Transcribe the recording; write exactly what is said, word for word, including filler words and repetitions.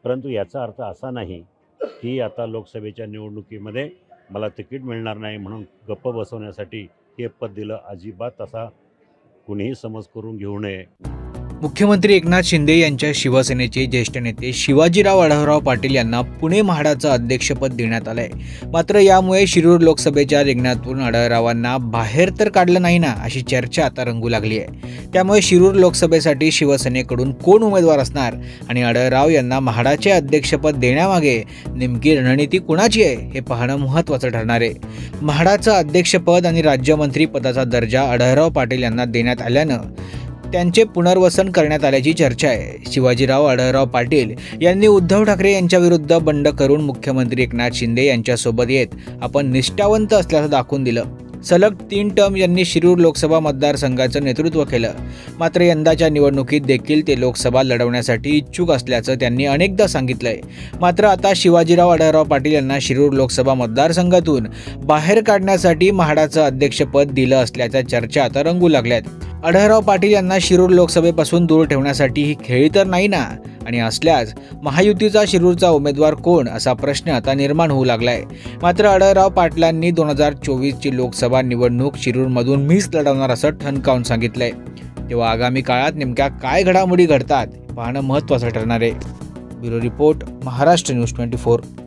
परंतु याचा अर्थ असा नाही की आता लोकसभेच्या निवडणुकीमध्ये मला तिकीट मिळणार नाही म्हणून गप्प बसवण्यासाठी हे पद दिलं, अजिबात असा कुणीही समज करून घेऊ नये। मुख्यमंत्री एकनाथ शिंदे यांच्या शिवसेनेचे ज्येष्ठ नेते शिवाजीराव आढळराव पाटील यांना पुणे म्हाडाचं अध्यक्षपद देण्यात आलंय। मात्र यामुळे शिरूर लोकसभेच्या रिंगणातून आढळरावांना बाहेर तर काढलं नाही ना, अशी चर्चा आता रंगू लागली आहे। त्यामुळे शिरूर लोकसभेसाठी शिवसेनेकडून कोण उमेदवार असणार आणि आढळराव यांना म्हाडाचे अध्यक्षपद देण्यामागे नेमकी रणनीती कुणाची आहे हे पाहणं महत्त्वाचं ठरणार आहे। म्हाडाचं अध्यक्षपद आणि राज्यमंत्री पदाचा दर्जा आढळराव पाटील यांना देण्यात आल्यानं त्यांचे पुनर्वसन करण्यात आल्याची चर्चा आहे। शिवाजीराव आढळराव पाटील यांनी उद्धव ठाकरे यांच्या विरुद्ध बंड करून मुख्यमंत्री एकनाथ शिंदे यांच्यासोबत येत आपण निष्ठावंत असल्याचं दाखवून दिलं। सलग तीन टर्म यांनी शिरूर लोकसभा मतदारसंघाचं नेतृत्व केलं। मात्र यंदाच्या निवडणुकीत देखील ते लोकसभा लढवण्यासाठी इच्छुक असल्याचं त्यांनी अनेकदा सांगितलंय। मात्र आता शिवाजीराव आढळराव पाटील यांना शिरूर लोकसभा मतदारसंघातून बाहेर काढण्यासाठी म्हाडाचं अध्यक्षपद दिलं असल्याच्या चर्चा आता रंगू लागल्यात। आढळराव पाटील यांना शिरूर लोकसभेपासून दूर ठेवण्यासाठी ही खेळी तर नाही ना, आणि असल्यास महायुतीचा शिरूरचा उमेदवार कोण असा प्रश्न आता निर्माण होऊ लागलाय। मात्र आढळराव पाटलांनी दोन हजार चोवीसची लोकसभा निवडणूक शिरूरमधून मीच लढवणार असं ठणकावून सांगितलंय। तेव्हा आगामी काळात नेमक्या काय घडामोडी घडतात पाहणं महत्त्वाचं ठरणार आहे। Bureau report, Maharashtra news twenty four.